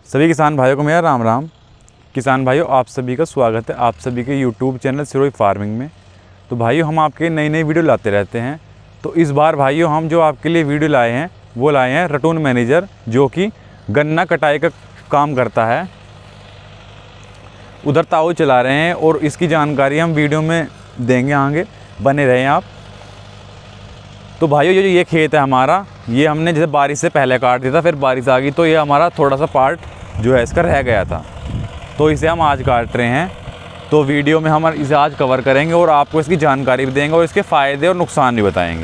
सभी किसान भाइयों को मेरा राम राम। किसान भाइयों, आप सभी का स्वागत है आप सभी के यूट्यूब चैनल सिरोही फार्मिंग में। तो भाइयों, हम आपके नई नई वीडियो लाते रहते हैं। तो इस बार भाइयों हम जो आपके लिए वीडियो लाए हैं वो लाए हैं रटून मैनेजर, जो कि गन्ना कटाई का काम करता है। उधर ताऊ चला रहे हैं और इसकी जानकारी हम वीडियो में देंगे, आगे बने रहें आप। तो भाइयों, जो ये खेत है हमारा, ये हमने जैसे बारिश से पहले काट दिया था, फिर बारिश आ गई तो ये हमारा थोड़ा सा पार्ट जो है इसका रह गया था, तो इसे हम आज काट रहे हैं। तो वीडियो में हम इसे आज कवर करेंगे और आपको इसकी जानकारी भी देंगे और इसके फ़ायदे और नुकसान भी बताएंगे।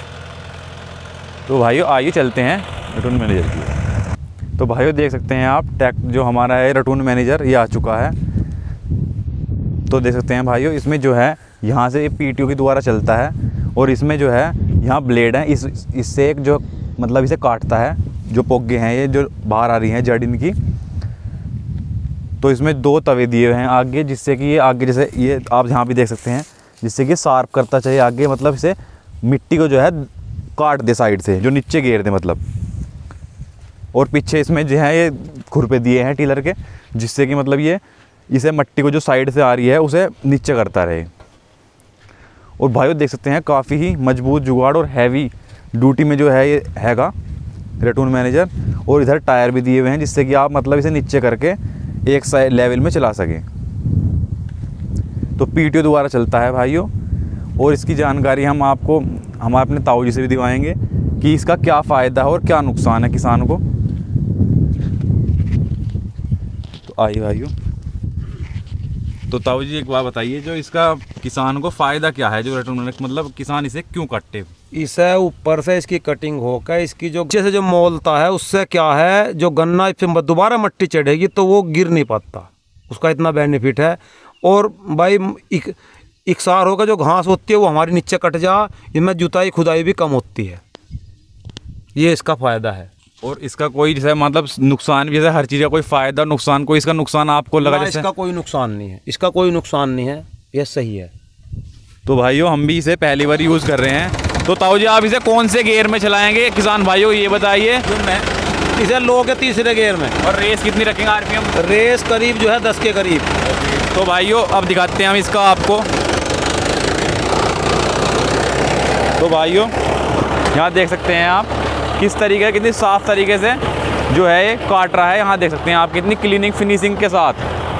तो भाइयों आइए चलते हैं रटून मैनेजर की। तो भाइयों देख सकते हैं आप, जो हमारा है रटून मैनेजर, ये आ चुका है। तो देख सकते हैं भाइयों, इसमें जो है यहाँ से PTO के द्वारा चलता है और इसमें जो है यहाँ ब्लेड है, इससे एक जो मतलब इसे काटता है, जो पोगे हैं ये जो बाहर आ रही हैं जड़ इनकी। तो इसमें 2 तवे दिए हुए हैं आगे, जिससे कि ये आगे जैसे ये आप यहाँ भी देख सकते हैं, जिससे कि शार्प करता चाहिए आगे, मतलब इसे मिट्टी को जो है काट दे साइड से, जो नीचे घेर दे मतलब। और पीछे इसमें जो है ये खुरपे दिए हैं टीलर के, जिससे कि मतलब ये इसे मिट्टी को जो साइड से आ रही है उसे नीचे करता रहे। और भाइयों देख सकते हैं काफ़ी ही मजबूत जुगाड़ और हैवी ड्यूटी में जो है ये हैगा रटून मैनेजर। और इधर टायर भी दिए हुए हैं, जिससे कि आप मतलब इसे नीचे करके एक साइड लेवल में चला सकें। तो PTO द्वारा चलता है भाइयों, और इसकी जानकारी हम अपने ताऊ जी से भी दिवाएंगे कि इसका क्या फ़ायदा है और क्या नुकसान है किसान को। तो आइए भाइयों। तो ताऊ जी एक बात बताइए, जो इसका किसान को फ़ायदा क्या है, जो रटून मैनेजर, मतलब किसान इसे क्यों काटे? इसे ऊपर से इसकी कटिंग होकर इसकी जो नीचे से जो मोलता है, उससे क्या है, जो गन्ना फिर दोबारा मिट्टी चढ़ेगी तो वो गिर नहीं पाता, उसका इतना बेनिफिट है। और भाई इकसार होकर जो घास होती है वो हमारी नीचे कट जा, इनमें जुताई खुदाई भी कम होती है, ये इसका फ़ायदा है। और इसका कोई जैसे मतलब नुकसान भी, जैसे हर चीज़ का कोई फ़ायदा नुकसान, कोई इसका नुकसान आपको लगा? जैसे इसका कोई नुकसान नहीं है, इसका कोई नुकसान नहीं है, ये सही है। तो भाइयों हम भी इसे पहली बार यूज़ कर रहे हैं। तो ताऊ जी आप इसे कौन से गियर में चलाएंगे किसान भाइयों, ये बताइए। इसे लो के तीसरे गियर में। और रेस कितनी रखेंगे RPM? रेस करीब जो है 10 के करीब। तो भाइयों अब दिखाते हैं हम इसका आपको। तो भाइयों यहाँ देख सकते हैं आप किस तरीके, कितनी साफ तरीके से जो है ये काट रहा है। यहाँ देख सकते हैं आप कितनी क्लीनिंग फिनिशिंग के साथ।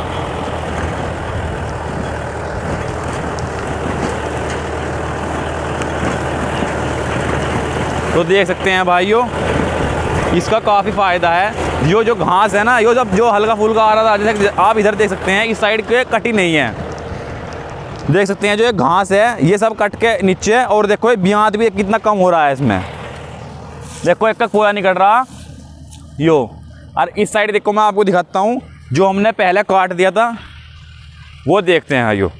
तो देख सकते हैं भाइयों, इसका काफ़ी फ़ायदा है। जो घास है ना, जो हल्का फुल्का आ रहा था, जैसे आप इधर देख सकते हैं इस साइड के कटी नहीं है, देख सकते हैं जो ये घास है ये सब कट के नीचे है। और देखो ये ब्याज भी कितना कम हो रहा है इसमें, देखो एक का कोया नहीं कट रहा यो। और इस साइड देखो मैं आपको दिखाता हूँ, जो हमने पहले काट दिया था वो देखते हैं भाइयों।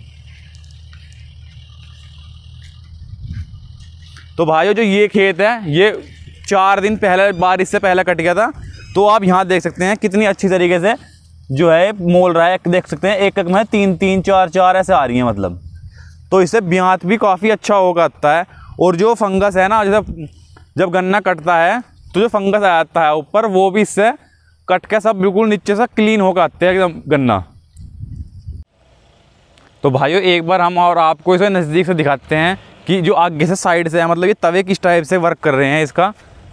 तो भाइयों जो ये खेत है ये 4 दिन पहले बारिश से पहले कट गया था। तो आप यहाँ देख सकते हैं कितनी अच्छी तरीके से जो है मोल रहा है, देख सकते हैं एक में 3-3 4-4 ऐसे आ रही हैं मतलब। तो इससे ब्यात भी काफ़ी अच्छा होगा आता है। और जो फंगस है ना, जब गन्ना कटता है तो जो फंगस आ जाता है ऊपर, वो भी इससे कट के सब बिल्कुल नीचे से क्लीन होकर आते हैं एकदम गन्ना। तो भाइयों एक बार हम और आपको इसे नज़दीक से दिखाते हैं कि जो आगे से साइड से है, मतलब ये तवे किस टाइप से वर्क कर रहे हैं इसका।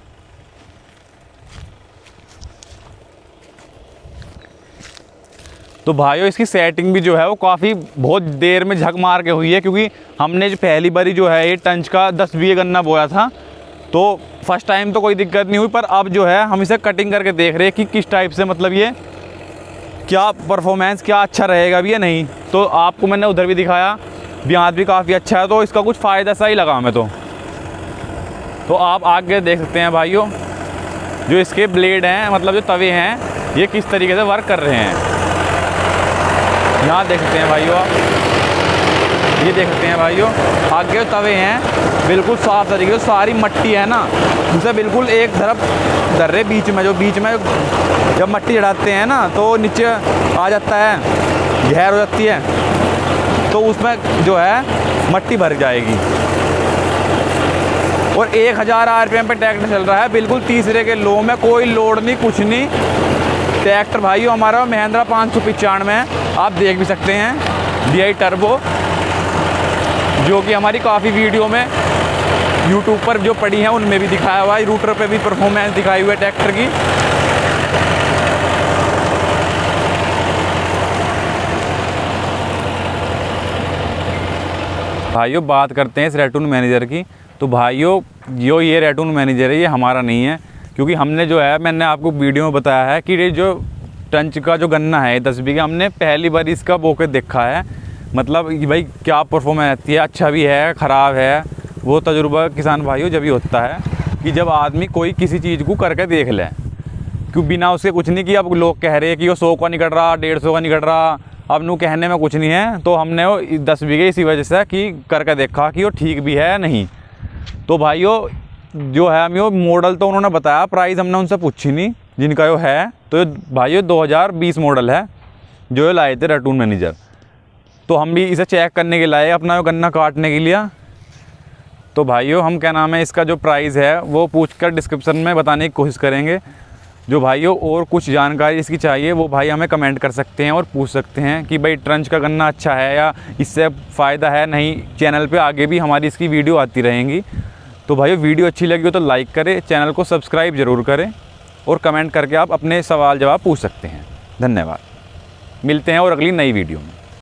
तो भाइयों इसकी सेटिंग भी जो है वो काफ़ी बहुत देर में झक मार के हुई है, क्योंकि हमने जो पहली बारी जो है ये टंच का 10 बीघे गन्ना बोया था। तो फर्स्ट टाइम तो कोई दिक्कत नहीं हुई, पर अब जो है हम इसे कटिंग करके देख रहे हैं कि किस टाइप से मतलब ये क्या परफॉर्मेंस, क्या अच्छा रहेगा भी या नहीं। तो आपको मैंने उधर भी दिखाया, ब्याज भी काफ़ी अच्छा है, तो इसका कुछ फ़ायदा सा ही लगा हमें। तो आप आगे देख सकते हैं भाइयों, जो इसके ब्लेड हैं, मतलब जो तवे हैं, ये किस तरीके से वर्क कर रहे हैं। यहाँ देख सकते हैं भाइयों आप, ये देख सकते हैं भाइयों आगे जो तवे हैं बिल्कुल साफ़ तरीके से, सारी मट्टी है ना उसे बिल्कुल एक तरफ धर रहे, बीच में जब मट्टी चढ़ाते हैं ना तो नीचे आ जाता है, गहर हो जाती है, तो उसमें जो है मट्टी भर जाएगी। और 1000 RPM पे ट्रैक्टर चल रहा है, बिल्कुल तीसरे के लो में, कोई लोड नहीं, कुछ नहीं। ट्रैक्टर भाइयों हमारा महिंद्रा 595 है, आप देख भी सकते हैं DI टर्बो, जो कि हमारी काफ़ी वीडियो में यूट्यूब पर जो पड़ी है उनमें भी दिखाया हुआ है, रूटर पे भी परफॉर्मेंस दिखाई हुई है ट्रैक्टर की। भाइयों बात करते हैं इस रेटून मैनेजर की। तो भाइयों जो ये रेटून मैनेजर है ये हमारा नहीं है, क्योंकि हमने जो है, मैंने आपको वीडियो में बताया है कि ये जो टंच का जो गन्ना है 10 बीघा, हमने पहली बार इसका बोके देखा है। मतलब कि भाई क्या परफॉर्मेंस आती है, अच्छा भी है ख़राब है, वो तजुर्बा किसान भाइयों जब ही होता है कि जब आदमी कोई किसी चीज़ को करके देख ले, क्यों बिना उसके कुछ नहीं किया। अब लोग कह रहे हैं कि वो 100 का निकल रहा, 150 का निकल रहा, अब नू कहने में कुछ नहीं है। तो हमने वो 10 बीघे इसी वजह से कि करके देखा कि वो ठीक भी है नहीं। तो भाइयों जो है हम यो मॉडल तो उन्होंने बताया, प्राइस हमने उनसे पूछी नहीं जिनका यो है। तो भाइयों 2020 मॉडल है जो ये लाए थे रेटून मैनेजर। तो हम भी इसे चेक करने के लाए अपना यो गन्ना काटने के लिए। तो भाइयों हम क्या नाम है इसका जो प्राइस है वो पूछकर डिस्क्रिप्शन में बताने की कोशिश करेंगे। जो भाइयों और कुछ जानकारी इसकी चाहिए वो भाई हमें कमेंट कर सकते हैं और पूछ सकते हैं कि भाई ट्रंच का गन्ना अच्छा है या इससे फ़ायदा है नहीं। चैनल पे आगे भी हमारी इसकी वीडियो आती रहेंगी। तो भाइयों वीडियो अच्छी लगी हो तो लाइक करें, चैनल को सब्सक्राइब ज़रूर करें और कमेंट करके आप अपने सवाल जवाब पूछ सकते हैं। धन्यवाद, मिलते हैं और अगली नई वीडियो में।